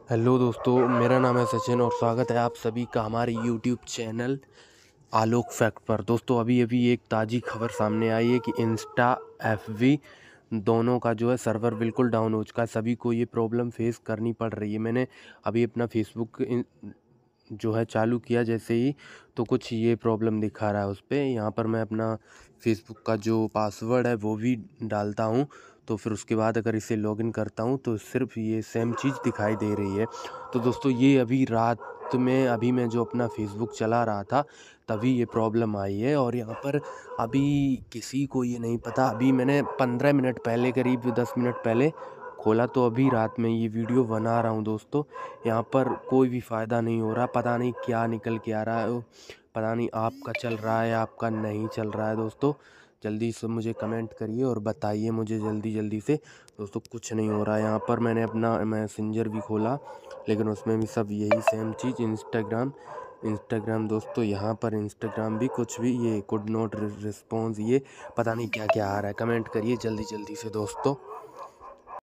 Hello दोस्तों, मेरा नाम है सचिन और स्वागत है आप सभी का हमारे यूट्यूब चैनल आलोक फैक्ट पर। दोस्तों अभी अभी एक ताज़ी खबर सामने आई है कि इंस्टा एफबी दोनों का जो है सर्वर बिल्कुल डाउन हो चुका है। सभी को ये प्रॉब्लम फेस करनी पड़ रही है। मैंने अभी अपना फेसबुक जो है चालू किया जैसे ही, तो कुछ ये प्रॉब्लम दिखा रहा है उस पर। यहाँ पर मैं अपना फेसबुक का जो पासवर्ड है वो भी डालता हूँ, तो फिर उसके बाद अगर इसे लॉगिन करता हूँ तो सिर्फ ये सेम चीज़ दिखाई दे रही है। तो दोस्तों ये अभी रात में अभी मैं जो अपना फेसबुक चला रहा था तभी ये प्रॉब्लम आई है। और यहाँ पर अभी किसी को ये नहीं पता, अभी मैंने 15 मिनट पहले, करीब 10 मिनट पहले खोला, तो अभी रात में ये वीडियो बना रहा हूँ दोस्तों। यहाँ पर कोई भी फ़ायदा नहीं हो रहा, पता नहीं क्या निकल के आ रहा है, पता नहीं आपका चल रहा है आपका नहीं चल रहा है। दोस्तों जल्दी से मुझे कमेंट करिए और बताइए मुझे जल्दी जल्दी से। दोस्तों कुछ नहीं हो रहा है। यहाँ पर मैंने अपना मैसेंजर भी खोला लेकिन उसमें भी सब यही सेम चीज़। इंस्टाग्राम दोस्तों, यहाँ पर इंस्टाग्राम भी कुछ भी, ये कुड नॉट रिस्पॉन्स, ये पता नहीं क्या क्या आ रहा है। कमेंट करिए जल्दी जल्दी से दोस्तों।